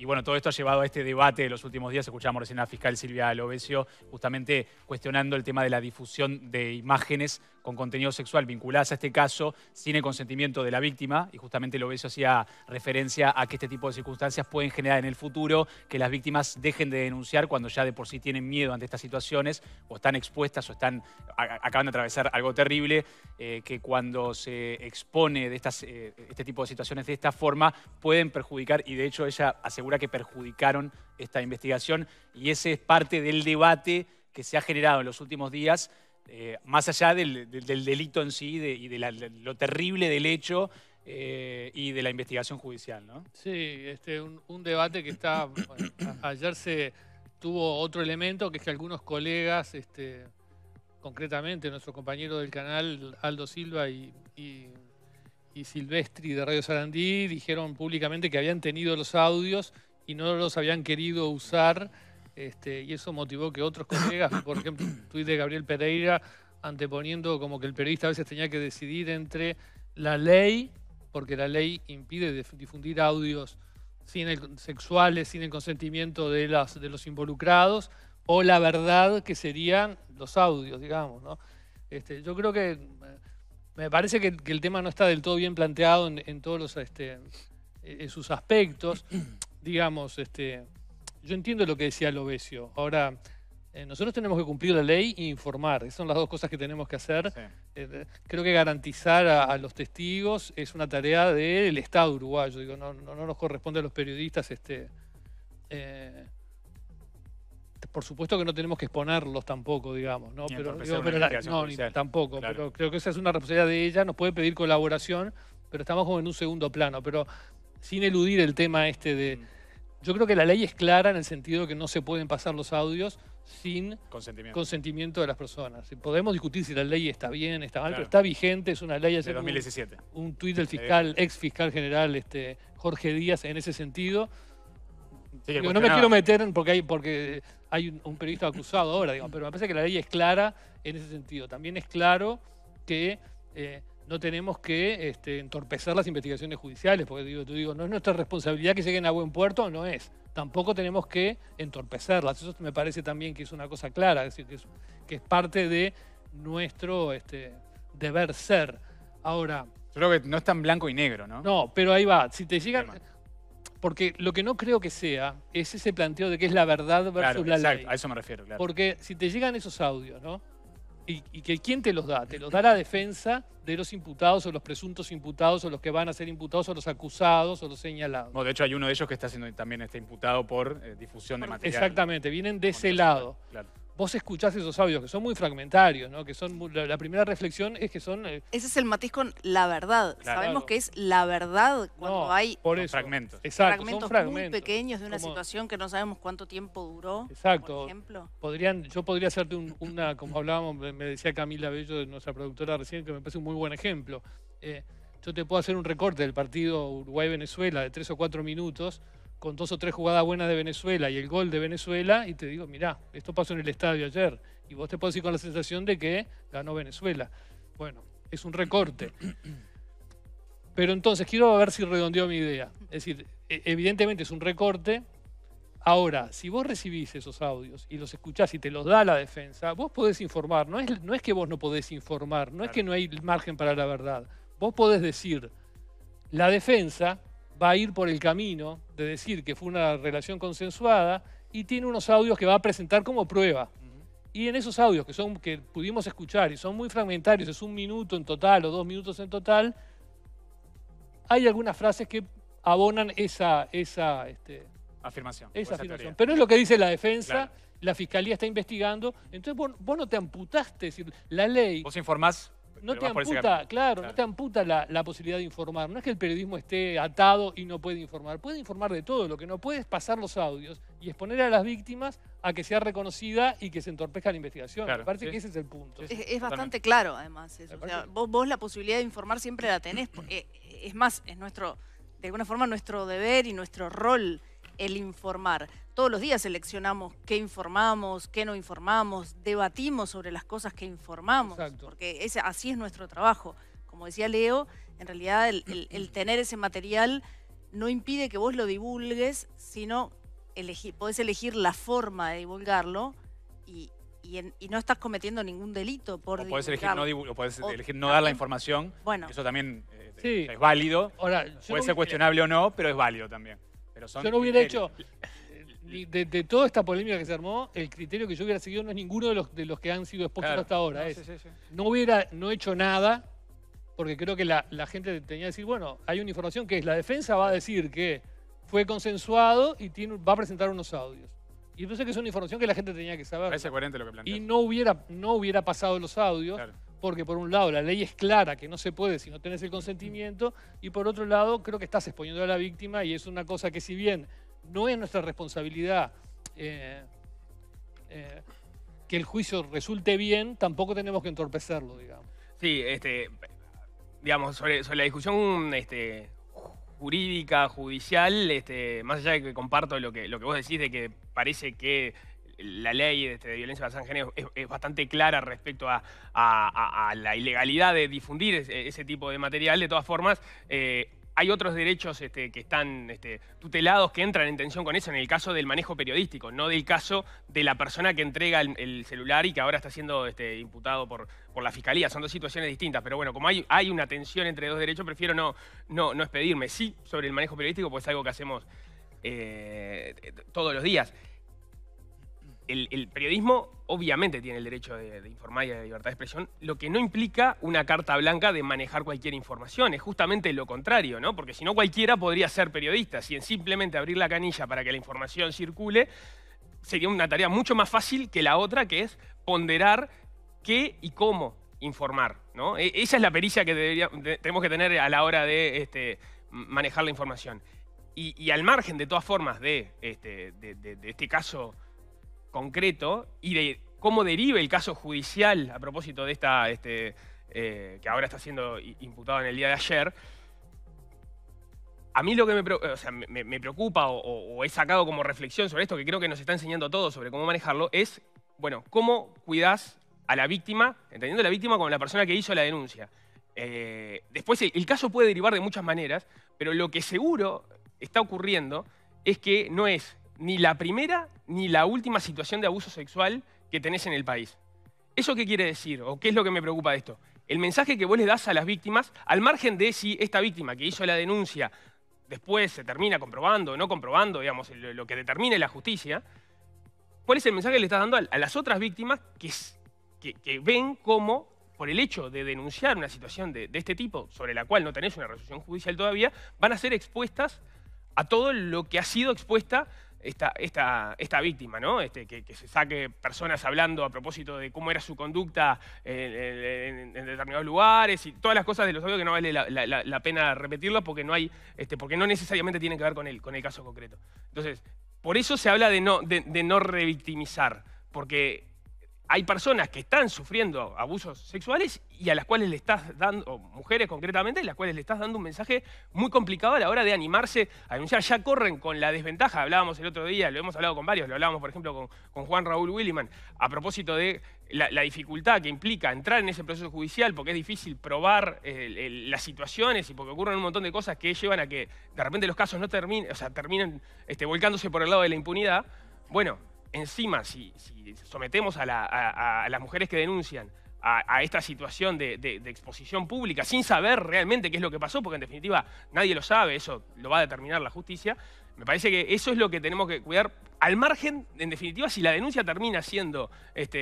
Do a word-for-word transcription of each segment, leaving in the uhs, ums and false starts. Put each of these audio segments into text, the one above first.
y bueno, todo esto ha llevado a este debate de los últimos días. Escuchamos recién a la fiscal Silvia Lovesio justamente cuestionando el tema de la difusión de imágenes con contenido sexual vinculadas a este caso sin el consentimiento de la víctima, y justamente Lovesio hacía referencia a que este tipo de circunstancias pueden generar en el futuro que las víctimas dejen de denunciar cuando ya de por sí tienen miedo ante estas situaciones o están expuestas o están a, acaban de atravesar algo terrible, eh, que cuando se expone de estas, eh, este tipo de situaciones de esta forma pueden perjudicar, y de hecho ella asegura que perjudicaron esta investigación, y ese es parte del debate que se ha generado en los últimos días, eh, más allá del, del, del delito en sí de, y de, la, de lo terrible del hecho eh, y de la investigación judicial, ¿no? Sí, este, un, un debate que está... Bueno, a, ayer se tuvo otro elemento, que es que algunos colegas, este, concretamente nuestro compañero del canal, Aldo Silva y, y, y Silvestri de Radio Sarandí, dijeron públicamente que habían tenido los audios y no los habían querido usar. Este, y eso motivó que otros colegas, por ejemplo, el tuit de Gabriel Pereira, anteponiendo como que el periodista a veces tenía que decidir entre la ley, porque la ley impide difundir audios sin el, sexuales sin el consentimiento de, las, de los involucrados, o la verdad, que serían los audios, digamos, ¿no? Este, yo creo que me parece que, que el tema no está del todo bien planteado en, en todos los, este, en sus aspectos, digamos, este... Yo entiendo lo que decía Lovesio. Ahora, eh, nosotros tenemos que cumplir la ley e informar. Esas son las dos cosas que tenemos que hacer. Sí. Eh, creo que garantizar a, a los testigos es una tarea del Estado uruguayo. Digo, no, no, no nos corresponde a los periodistas. Este, eh, por supuesto que no tenemos que exponerlos tampoco, digamos, ¿no? Pero, digo, pero la, no, ni, tampoco. Claro. Pero creo que esa es una responsabilidad de ella. Nos puede pedir colaboración, pero estamos como en un segundo plano. Pero sin eludir el tema este de... Mm. Yo creo que la ley es clara en el sentido de que no se pueden pasar los audios sin consentimiento, consentimiento de las personas. Podemos discutir si la ley está bien, está mal, claro, pero está vigente, es una ley... De dos mil diecisiete. Un, un tuit del fiscal, ex fiscal general este, Jorge Díaz en ese sentido. Sí, digo, no me quiero meter en porque hay, porque hay un, un periodista acusado ahora, digo, pero me parece que la ley es clara en ese sentido. También es claro que... Eh, no tenemos que este, entorpecer las investigaciones judiciales, porque digo, tú digo, no es nuestra responsabilidad que lleguen a buen puerto, no es. Tampoco tenemos que entorpecerlas. Eso me parece también que es una cosa clara, es decir, que es, que es parte de nuestro este, deber ser. Ahora... Yo creo que no es tan blanco y negro, ¿no? No, pero ahí va. Si te llegan... Porque lo que no creo que sea es ese planteo de que es la verdad versus claro, la exacto, ley. A eso me refiero, claro. Porque si te llegan esos audios, ¿no? Y, y que ¿quién te los da? Te los da la defensa de los imputados o los presuntos imputados o los que van a ser imputados o los acusados o los señalados. No, de hecho hay uno de ellos que está siendo también está imputado por eh, difusión de material. Exactamente, vienen de ese lado. Claro. Vos escuchás esos audios que son muy fragmentarios, ¿no? Que son muy, la, la primera reflexión es que son... Eh, Ese es el matiz con la verdad. Claro. Sabemos que es la verdad cuando no, hay por eso. fragmentos. Exacto, fragmentos, son fragmentos muy pequeños de una como... situación que no sabemos cuánto tiempo duró. Exacto. Por ejemplo. Podrían, yo podría hacerte un, una, como hablábamos, me decía Camila Bello, nuestra productora recién, que me parece un muy buen ejemplo. Eh, yo te puedo hacer un recorte del partido Uruguay-Venezuela de tres o cuatro minutos, con dos o tres jugadas buenas de Venezuela y el gol de Venezuela, y te digo, mirá, esto pasó en el estadio ayer, y vos te podés ir con la sensación de que ganó Venezuela. Bueno, es un recorte. Pero entonces, quiero ver si redondeo mi idea. Es decir, evidentemente es un recorte. Ahora, si vos recibís esos audios y los escuchás y te los da la defensa, vos podés informar. No es, no es que vos no podés informar, no claro. es que no hay margen para la verdad. Vos podés decir, la defensa va a ir por el camino de decir que fue una relación consensuada y tiene unos audios que va a presentar como prueba. Uh-huh. Y en esos audios que, son, que pudimos escuchar y son muy fragmentarios, es un minuto en total o dos minutos en total, hay algunas frases que abonan esa... esa este, afirmación. Esa afirmación. Pero es lo que dice la defensa, claro. La fiscalía está investigando, entonces vos, vos no te amputaste, es decir, la ley... Vos informás... No te amputa, claro, claro, no te amputa la, la posibilidad de informar. No es que el periodismo esté atado y no puede informar. Puede informar de todo. Lo que no puede es pasar los audios y exponer a las víctimas a que sea reconocida y que se entorpezca la investigación. Claro, Me parece sí. que ese es el punto. Es, es bastante claro, además. Eso. O sea, vos, vos la posibilidad de informar siempre la tenés. Porque, es más, es nuestro, de alguna forma, nuestro deber y nuestro rol el informar. Todos los días seleccionamos qué informamos, qué no informamos, debatimos sobre las cosas que informamos, Exacto. Porque ese, así es nuestro trabajo. Como decía Leo, en realidad el, el, el tener ese material no impide que vos lo divulgues, sino elegir, podés elegir la forma de divulgarlo y, y, en, y no estás cometiendo ningún delito por o podés elegir no, o podés o elegir no dar la información. Bueno. Eso también eh, Sí. es válido. Ahora, Puede no, ser cuestionable o no, pero es válido también. Pero son yo no hubiera criterios. hecho, eh, de, de toda esta polémica que se armó, el criterio que yo hubiera seguido no es ninguno de los, de los que han sido expuestos Claro. hasta ahora. No, es, sí, sí, sí. no hubiera no hecho nada, porque creo que la, la gente tenía que decir, bueno, hay una información que es la defensa va a decir que fue consensuado y tiene, va a presentar unos audios. Y entonces que es una información que la gente tenía que saber. Parece coherente lo que planteas. Y no hubiera, no hubiera pasado los audios, Claro. porque por un lado la ley es clara que no se puede si no tenés el consentimiento, y por otro lado creo que estás exponiendo a la víctima y es una cosa que si bien no es nuestra responsabilidad eh, eh, que el juicio resulte bien, tampoco tenemos que entorpecerlo, digamos. Sí, este, digamos, sobre, sobre la discusión este, jurídica, judicial, este, más allá de que comparto lo que, lo que vos decís de que parece que la ley este, de violencia basada en género es, es bastante clara respecto a, a, a, a la ilegalidad de difundir ese, ese tipo de material, de todas formas, eh, hay otros derechos este, que están este, tutelados que entran en tensión con eso en el caso del manejo periodístico, no del caso de la persona que entrega el, el celular y que ahora está siendo este, imputado por, por la fiscalía. Son dos situaciones distintas, pero bueno, como hay, hay una tensión entre dos derechos, prefiero no, no, no expedirme. Sí, sobre el manejo periodístico, pues es algo que hacemos eh, todos los días. El, el periodismo obviamente tiene el derecho de, de informar y de libertad de expresión, lo que no implica una carta blanca de manejar cualquier información, es justamente lo contrario, ¿no? Porque si no cualquiera podría ser periodista, si en simplemente abrir la canilla para que la información circule, sería una tarea mucho más fácil que la otra, que es ponderar qué y cómo informar, ¿no? E esa es la pericia que debería, de, tenemos que tener a la hora de este, manejar la información. Y, y al margen, de todas formas, de este, de, de, de este caso concreto y de cómo derive el caso judicial a propósito de esta, este, eh, que ahora está siendo imputado en el día de ayer, a mí lo que me, o sea, me, me preocupa o, o he sacado como reflexión sobre esto, que creo que nos está enseñando a todos sobre cómo manejarlo, es, bueno, cómo cuidás a la víctima, entendiendo a la víctima como la persona que hizo la denuncia. Eh, después el, el caso puede derivar de muchas maneras, pero lo que seguro está ocurriendo es que no es ni la primera ni la última situación de abuso sexual que tenés en el país. ¿Eso qué quiere decir? ¿O qué es lo que me preocupa de esto? El mensaje que vos le das a las víctimas, al margen de si esta víctima que hizo la denuncia después se termina comprobando o no comprobando, digamos, lo, lo que determine la justicia, ¿cuál es el mensaje que le estás dando a, a las otras víctimas que, que, que ven cómo, por el hecho de denunciar una situación de, de este tipo, sobre la cual no tenés una resolución judicial todavía, van a ser expuestas a todo lo que ha sido expuesta Esta, esta, esta víctima, ¿no? Este, que, que se saque personas hablando a propósito de cómo era su conducta en, en, en determinados lugares y todas las cosas de los audios que no vale la, la, la pena repetirlas porque no hay, este, porque no necesariamente tienen que ver con el, con el caso concreto. Entonces, por eso se habla de no, de, de no revictimizar, porque hay personas que están sufriendo abusos sexuales y a las cuales le estás dando, o mujeres concretamente, a las cuales le estás dando un mensaje muy complicado a la hora de animarse a denunciar. Ya corren con la desventaja, hablábamos el otro día, lo hemos hablado con varios, lo hablábamos por ejemplo con, con Juan Raúl Williman, a propósito de la, la dificultad que implica entrar en ese proceso judicial, porque es difícil probar el, el, las situaciones y porque ocurren un montón de cosas que llevan a que de repente los casos no terminen, o sea, terminen este, volcándose por el lado de la impunidad. Bueno, encima, si, si sometemos a, la, a, a las mujeres que denuncian a, a esta situación de, de, de exposición pública sin saber realmente qué es lo que pasó, porque en definitiva nadie lo sabe, eso lo va a determinar la justicia, me parece que eso es lo que tenemos que cuidar, al margen, en definitiva, si la denuncia termina siendo, este,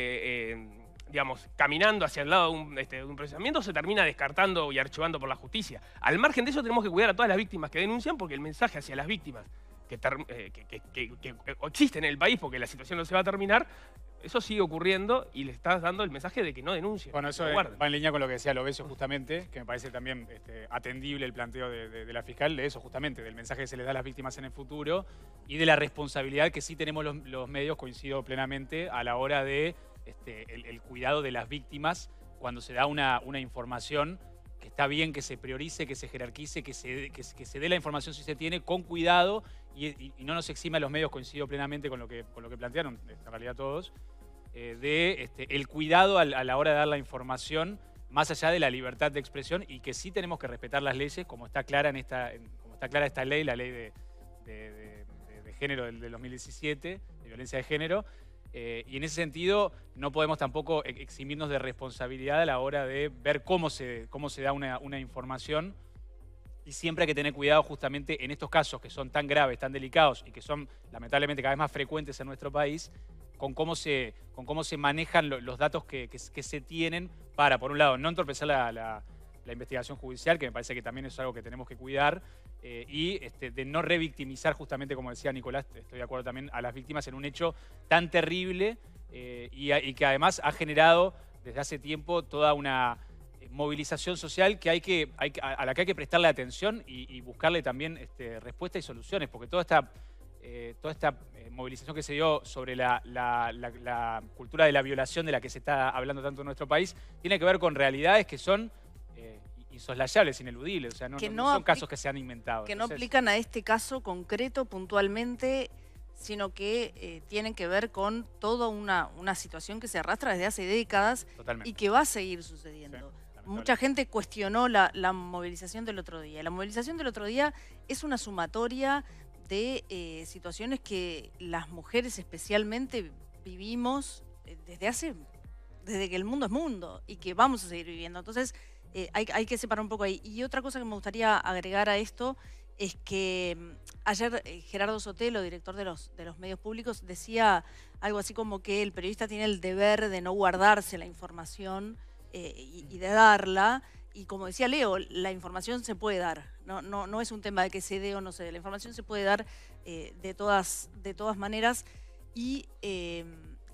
eh, digamos, caminando hacia el lado de un, este, de un procesamiento, se termina descartando y archivando por la justicia. Al margen de eso tenemos que cuidar a todas las víctimas que denuncian, porque el mensaje hacia las víctimas Que, ter, eh, que, que, que, que existen en el país porque la situación no se va a terminar, eso sigue ocurriendo y le estás dando el mensaje de que no denuncien. Bueno, eso va en línea con lo que decía Lovesio justamente, que me parece también este, atendible el planteo de, de, de la fiscal, de eso justamente, del mensaje que se les da a las víctimas en el futuro y de la responsabilidad que sí tenemos los, los medios, coincido plenamente, a la hora de este, el, el cuidado de las víctimas cuando se da una, una información que está bien que se priorice, que se jerarquice, que se, que, que se dé la información si se tiene con cuidado y, y, y no nos exime a los medios, coincido plenamente con lo que, con lo que plantearon, en realidad todos, eh, de este, el cuidado a, a la hora de dar la información más allá de la libertad de expresión y que sí tenemos que respetar las leyes como está clara en esta, en, como está está clara esta ley, la ley de, de, de, de, de género del, del dos mil diecisiete, de violencia de género, eh, y en ese sentido no podemos tampoco eximirnos de responsabilidad a la hora de ver cómo se, cómo se da una, una información. Y siempre hay que tener cuidado justamente en estos casos que son tan graves, tan delicados y que son lamentablemente cada vez más frecuentes en nuestro país, con cómo se, con cómo se manejan lo, los datos que, que, que se tienen para, por un lado, no entorpecer la, la, la investigación judicial, que me parece que también es algo que tenemos que cuidar, eh, y este, de no revictimizar justamente, como decía Nicolás, estoy de acuerdo también, a las víctimas en un hecho tan terrible eh, y, y que además ha generado desde hace tiempo toda una movilización social que hay que, hay, a la que hay que prestarle atención y, y buscarle también este, respuestas y soluciones, porque toda esta, eh, toda esta eh, movilización que se dio sobre la, la, la, la cultura de la violación de la que se está hablando tanto en nuestro país, tiene que ver con realidades que son eh, insoslayables, ineludibles, o sea, no, no, no son casos que se han inventado. Que Entonces, no aplican a este caso concreto puntualmente, sino que eh, tienen que ver con toda una, una situación que se arrastra desde hace décadas totalmente. y que va a seguir sucediendo. Sí. Mucha gente cuestionó la, la movilización del otro día. La movilización del otro día es una sumatoria de eh, situaciones que las mujeres especialmente vivimos eh, desde hace, desde que el mundo es mundo y que vamos a seguir viviendo. Entonces eh, hay, hay que separar un poco ahí. Y otra cosa que me gustaría agregar a esto es que ayer eh, Gerardo Sotelo, director de los, de los medios públicos, decía algo así como que el periodista tiene el deber de no guardarse la información Eh, y, y de darla, y como decía Leo, la información se puede dar, no, no, no es un tema de que se dé o no se dé, la información se puede dar eh, de, todas, de todas maneras, y eh,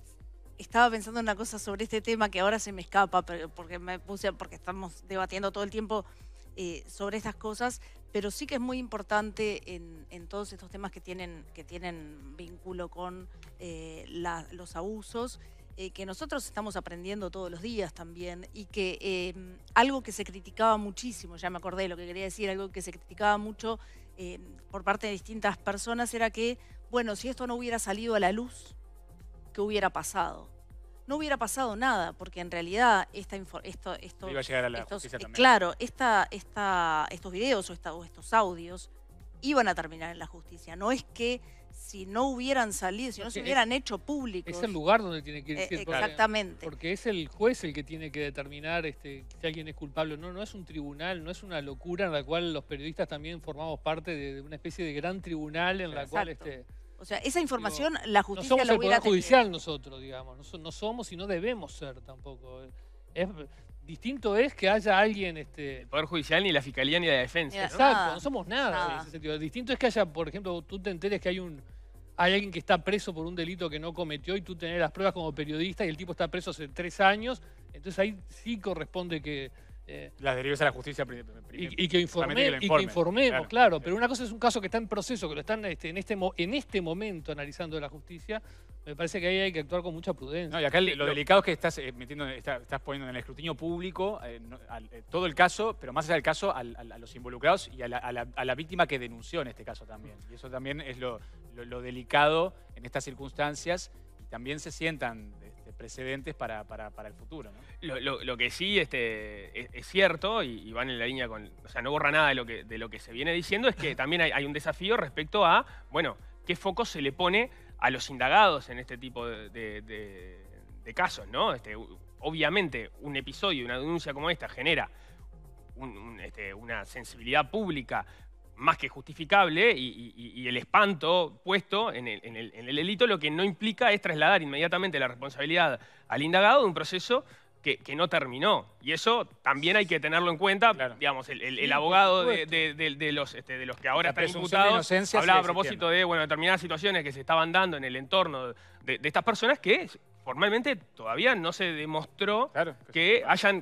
estaba pensando en una cosa sobre este tema que ahora se me escapa, porque me puse, porque estamos debatiendo todo el tiempo eh, sobre estas cosas, pero sí que es muy importante en, en todos estos temas que tienen, que tienen vínculo con eh, la, los abusos, Eh, que nosotros estamos aprendiendo todos los días también, y que eh, algo que se criticaba muchísimo, ya me acordé de lo que quería decir, algo que se criticaba mucho eh, por parte de distintas personas era que, bueno, si esto no hubiera salido a la luz, ¿qué hubiera pasado? No hubiera pasado nada, porque en realidad esta esto, esto, iba a llegar a la estos, justicia también. eh, claro, esta, esta, estos videos o, esta, o estos audios iban a terminar en la justicia. No es que si no hubieran salido, si no, no se hubieran es, hecho públicos. Es el lugar donde tiene que ir. Eh, porque, exactamente. Porque es el juez el que tiene que determinar este, si alguien es culpable o no. No es un tribunal, no es una locura en la cual los periodistas también formamos parte de, de una especie de gran tribunal en la Exacto. cual... Este, o sea, esa información digo, la justicia no somos la el hubiera Poder Judicial nosotros, digamos. No, no somos y no debemos ser tampoco. Es, distinto es que haya alguien... Este, el Poder Judicial, ni la Fiscalía, ni la Defensa. ¿no? Exacto, nada, no somos nada, nada en ese sentido. Distinto es que haya, por ejemplo, tú te enteres que hay un... Hay alguien que está preso por un delito que no cometió y tú tenés las pruebas como periodista y el tipo está preso hace tres años, entonces ahí sí corresponde que... Eh, las derives a la justicia primero. Y, y, que, informe, que y que informemos, claro, claro. Sí. Pero una cosa es un caso que está en proceso, que lo están este, en, este, en este momento analizando la justicia. Me parece que ahí hay que actuar con mucha prudencia. No, y acá lo delicado es que estás, eh, metiendo, está, estás poniendo en el escrutinio público eh, no, al, eh, todo el caso, pero más allá del caso, al, al, a los involucrados y a la, a, la, a la víctima que denunció en este caso también. Y eso también es lo, lo, lo delicado en estas circunstancias. Y también se sientan este, precedentes para, para, para el futuro, ¿no? Lo, lo, lo que sí este, es, es cierto, y, y van en la línea con... O sea, no borra nada de lo que, de lo que se viene diciendo, es que también hay, hay un desafío respecto a, bueno, qué foco se le pone a los indagados en este tipo de, de, de, de casos, ¿no? Este, obviamente, un episodio, una denuncia como esta genera un, un, este, una sensibilidad pública más que justificable y, y, y el espanto puesto en el, en, el, en el delito, lo que no implica es trasladar inmediatamente la responsabilidad al indagado de un proceso que, que no terminó. Y eso también hay que tenerlo en cuenta. Claro. Digamos, el, el, el sí, abogado de, de, de, de, los, este, de los que ahora la están imputados hablaba a propósito de bueno, determinadas situaciones que se estaban dando en el entorno de, de estas personas que formalmente todavía no se demostró claro, que, que hayan...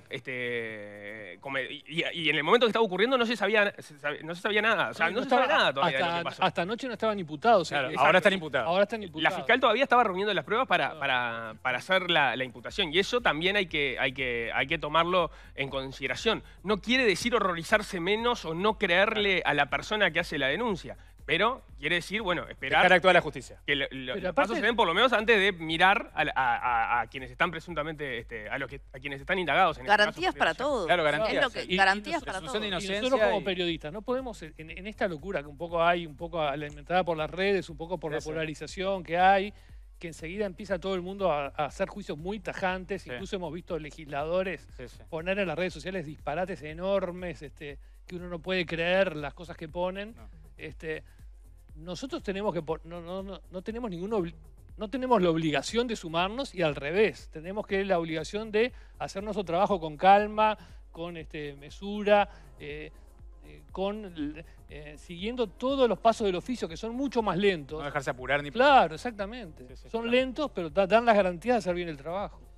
Este, y, y en el momento que estaba ocurriendo no se sabía, no se sabía nada. O sea, no, no se sabía nada todavía hasta, de lo que pasó. Hasta anoche no estaban imputados. Claro, ahora están imputados. Ahora están imputados. La fiscal todavía estaba reuniendo las pruebas para, claro. para, para hacer la, la imputación. Y eso también hay que, hay, que, hay que tomarlo en consideración. No quiere decir horrorizarse menos o no creerle a la persona que hace la denuncia. Pero quiere decir, bueno, esperar Dejar actuar la justicia. que lo- lo- Pero los aparte- pasos se den por lo menos antes de mirar a, a- a- a quienes están presuntamente, este, a los que a quienes están indagados. En este Garantías caso, para ya. todo. Claro, garantías. Es lo que- Y- garantías y para presunción de todo. Y inocencia nosotros como y- periodistas no podemos, en, en esta locura que un poco hay, un poco alimentada por las redes, un poco por la Sí, sí. polarización que hay, que enseguida empieza todo el mundo a, a hacer juicios muy tajantes. Sí. Incluso hemos visto legisladores Sí, sí. poner en las redes sociales disparates enormes, este, que uno no puede creer las cosas que ponen. No. Este, nosotros tenemos que pon- no, no, no, no tenemos ninguna obli- no tenemos la obligación de sumarnos y al revés, tenemos que la obligación de hacer nuestro trabajo con calma, con este, mesura, eh, eh, con l- eh, siguiendo todos los pasos del oficio que son mucho más lentos. No dejarse apurar ni... Claro, exactamente. Sí, sí, Son claro. lentos, pero da- dan las garantías de hacer bien el trabajo.